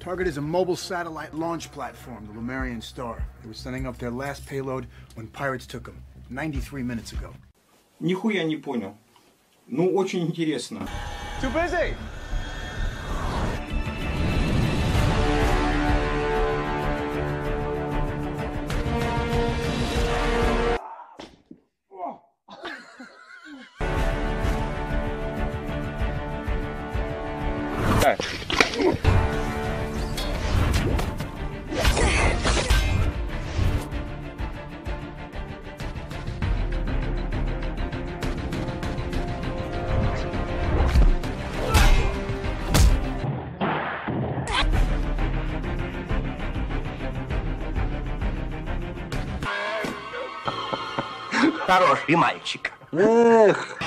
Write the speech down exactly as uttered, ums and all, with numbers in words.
Target is a mobile satellite launch platform, the Lumerian Star. They were sending up their last payload when pirates took them, ninety-three minutes ago. Нихуя не понял. Ну, очень интересно. Too busy. Хороший мальчик. Эх,